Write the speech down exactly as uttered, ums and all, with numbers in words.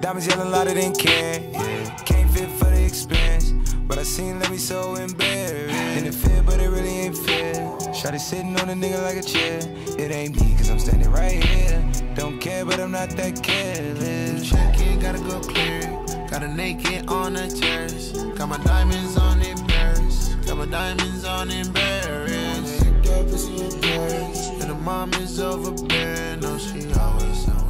Diamonds yelling louder than can. Yeah. Can't fit for the expense, but I seen let me so embarrassed. And it fit, but it really ain't fair. Shawty sitting on a nigga like a chair. It ain't me, cause I'm standing right here. Don't care, but I'm not that careless. Check it, gotta go clear. Got a naked on the chest. Got my diamonds on embarrassed. Got my diamonds on embarrassed. And the mom is overbearing. No, she always on